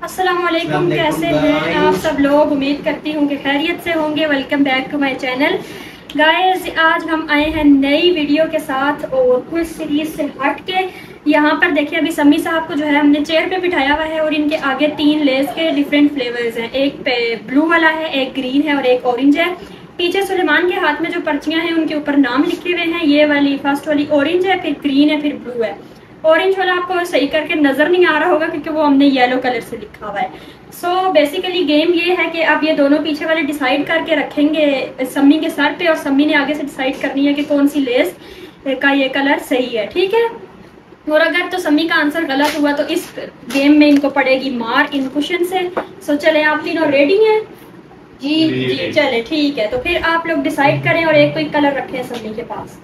अस्सलाम वालेकुम, कैसे हैं आप सब लोग। उम्मीद करती हूँ कि खैरियत से होंगे। Welcome back to my channel guys. आज हम आए हैं नई वीडियो के साथ और कुछ सीरीज से हट के। यहाँ पर देखिए अभी समी साहब को जो है हमने चेयर पे बिठाया हुआ है और इनके आगे 3 लेस के डिफरेंट फ्लेवर्स हैं। एक ब्लू वाला है, एक ग्रीन है और एक ऑरेंज है। पीछे सुलेमान के हाथ में जो पर्चियाँ हैं उनके ऊपर नाम लिखे हुए हैं। ये वाली फर्स्ट वाली ऑरेंज है, फिर ग्रीन है, फिर ब्लू है। ऑरेंज वाला आपको सही करके नजर नहीं आ रहा होगा क्योंकि वो हमने येलो कलर से लिखा हुआ है। सो बेसिकली गेम ये है कि अब ये दोनों पीछे वाले डिसाइड करके रखेंगे सम्मी के सर पे और सम्मी ने आगे से डिसाइड करनी है कि कौन सी लेस का ये कलर सही है, ठीक है। और अगर तो सम्मी का आंसर गलत हुआ तो इस गेम में इनको पड़ेगी मार इन क्वेश्चन से। सो चले, आप तीनों रेडी हैं? जी चले ठीक है। तो फिर आप लोग डिसाइड करें और एक कोई कलर रखें सम्मी के पास।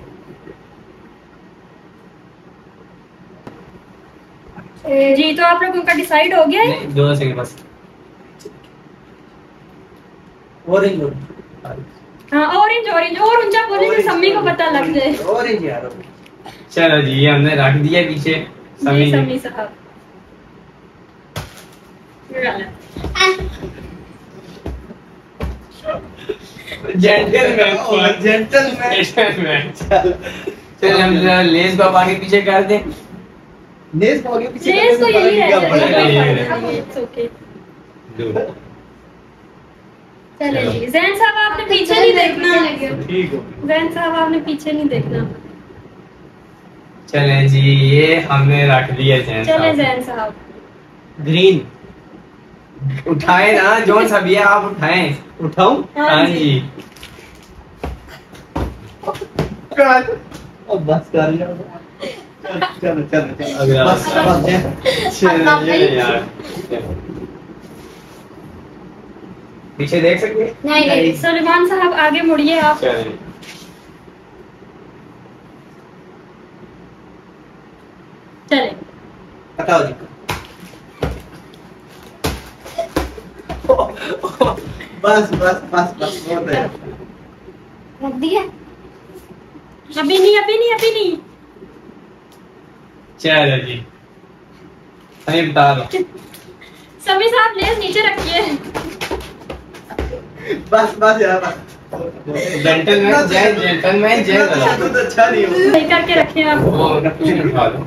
जी तो आप लोगों का डिसाइड हो गया है? 2 सेकंड बस। ऑरेंज। हाँ ऑरेंज ऑरेंज और ऊंचा बोले तो सम्मी को पता लग जाए। ऑरेंज यार। चलो जी ये हमने रख दिया पीछे। सम्मी साहब जेंटलमैन। चल हम लेस को आगे पीछे कर दें। लेस को आगे पीछे लेस तो यही है। चले जी जैन साहब आपने पीछे नहीं देखना। ठीक हो। जैन साहब आपने पीछे नहीं देखना। चले जी ये हमने रख दिया जैन चले साहब। जैन साहब ग्रीन उठाए ना जोन सब ये आप उठाएं। उठाऊं? हाँ जी। अब बस कर लिया। चलो अगला। बस चलिए यार पीछे देख सकते हैं? नहीं। सुलेमान साहब आगे मुड़िए आप। चलिए चले बताओ जी। बस बहुत है। रख दिया? अभी नहीं। चलो जी हमें बता दो। सभी साहब लेस नीचे रखिए। बस यार। जेंटलमैन जय तो अच्छा नहीं हो। सही करके रखें आप। वो कुछ उठा दो।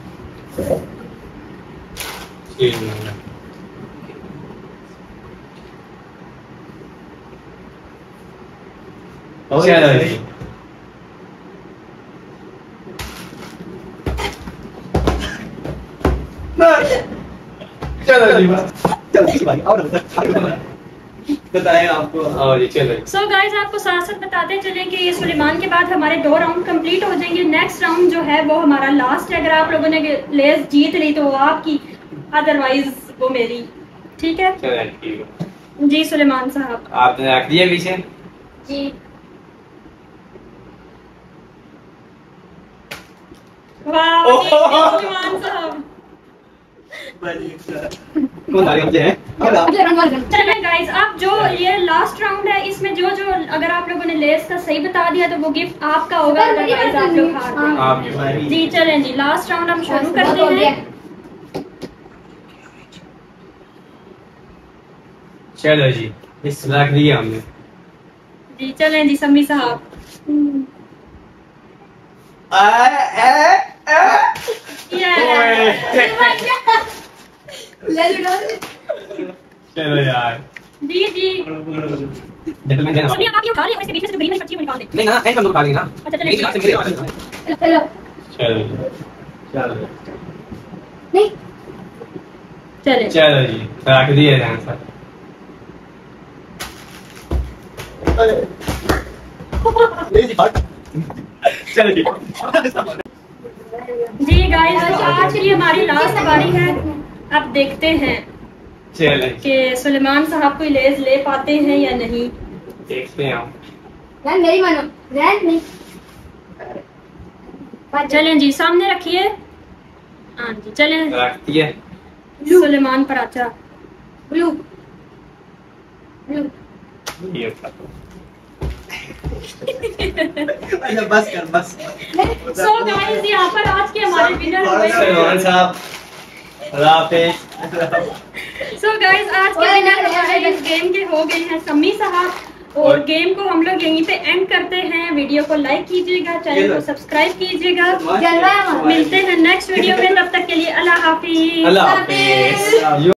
चलो जी चलो जी चल भाई और बताएं आपको। और चलो सो गाइस आपको साथ साथ बताते चलें कि ये सुलेमान के बाद हमारे 2 राउंड कंप्लीट हो जाएंगे। नेक्स्ट राउंड जो है वो हमारा लास्ट है। अगर आप लोगों ने लेस जीत ली तो वो आपकी, अदरवाइज वो मेरी, ठीक है। चलो ठीक है जी सुलेमान साहब आपने रख दिया पीछे। जी वाह सुलेमान साहब। कौन आ रहे हैं? चलिए गाइस अब जो ये लास्ट राउंड है इसमें जो अगर आप लोगों ने लेस का सही बता दिया तो वो गिफ्ट आपका होगा, अदरवाइज आप लोग हार गए। आपकी बारी। जी चलें जी लास्ट राउंड हम शुरू करते हैं। चलो जी इस रख दिया हमने। जी चलें जी समी साहब। चलो यार जी जेंटलमैन जय समी आप ये उठा रही है, इसके बीच में से जो ग्रीन वाली पर्ची वो निकाल दे। नहीं ना ऐसा उठा लेना। अच्छा चलें। मेरे हाथ से मेरे हाथ से। चलो नहीं चलें चलो जी रख दिया जैन साहब। चलो जी जी गाइस तो आज की हमारी लास्ट बारी है। अब देखते हैं चलो कि सुलेमान साहब कोई लेस ले पाते हैं या नहीं। देखते हैं हम। मेरी मानो नहीं। चलें जी सामने रखिए। हाँ जी चलें। रख दिया सुलेमान पर आचा ब्लू ये उठा। अच्छा बस कर। सो गाइस यहाँ पर आज के हमारे विनर हुए सलमान साहब अल्लाह हाफिज। सो गाइस आज के विनर हमारे इस गेम के हो गए हैं सम्मी साहब और गेम को हम लोग यहीं पे एंड करते हैं। वीडियो को लाइक कीजिएगा, चैनल को सब्सक्राइब कीजिएगा। मिलते हैं नेक्स्ट वीडियो में, तब तक के लिए अल्लाह हाफिज। अल्लाह हाफिज।